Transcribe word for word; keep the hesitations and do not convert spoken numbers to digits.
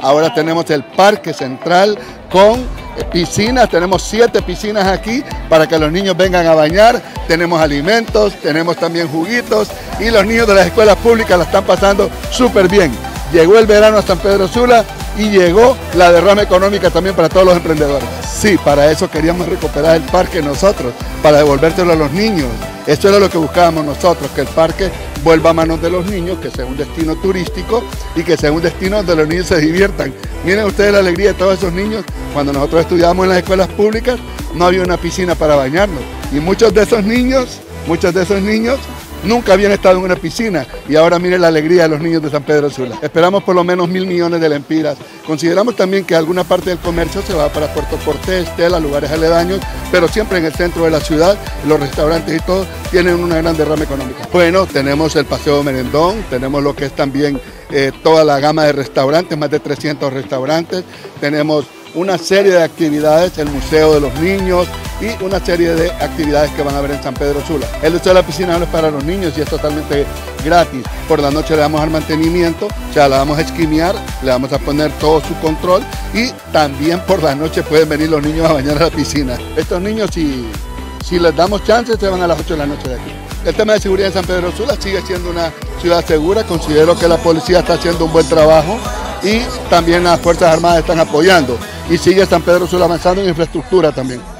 Ahora tenemos el parque central con piscinas, tenemos siete piscinas aquí para que los niños vengan a bañar, tenemos alimentos, tenemos también juguitos y los niños de las escuelas públicas la están pasando súper bien. Llegó el verano a San Pedro Sula y llegó la derrama económica también para todos los emprendedores. Sí, para eso queríamos recuperar el parque nosotros, para devolvérselo a los niños. Eso era lo que buscábamos nosotros, que el parque vuelva a manos de los niños, que sea un destino turístico y que sea un destino donde los niños se diviertan. Miren ustedes la alegría de todos esos niños. Cuando nosotros estudiábamos en las escuelas públicas no había una piscina para bañarnos y muchos de esos niños, muchos de esos niños nunca habían estado en una piscina y ahora miren la alegría de los niños de San Pedro Sula. Esperamos por lo menos mil millones de lempiras. Consideramos también que alguna parte del comercio se va para Puerto Cortés, Tela, lugares aledaños, pero siempre en el centro de la ciudad, los restaurantes y todo tienen una gran derrama económica. Bueno, tenemos el Paseo Merendón, tenemos lo que es también eh, toda la gama de restaurantes, más de trescientos restaurantes, tenemos una serie de actividades, el Museo de los Niños y una serie de actividades que van a ver en San Pedro Sula. El uso de la piscina no es para los niños y es totalmente gratis. Por la noche le damos al mantenimiento, o sea, la vamos a esquimear, le vamos a poner todo su control y también por la noche pueden venir los niños a bañar a la piscina. Estos niños, si, si les damos chance, se van a las ocho de la noche de aquí. El tema de seguridad en San Pedro Sula sigue siendo una ciudad segura. Considero que la policía está haciendo un buen trabajo y también las Fuerzas Armadas están apoyando. Y sigue San Pedro Sula avanzando en infraestructura también.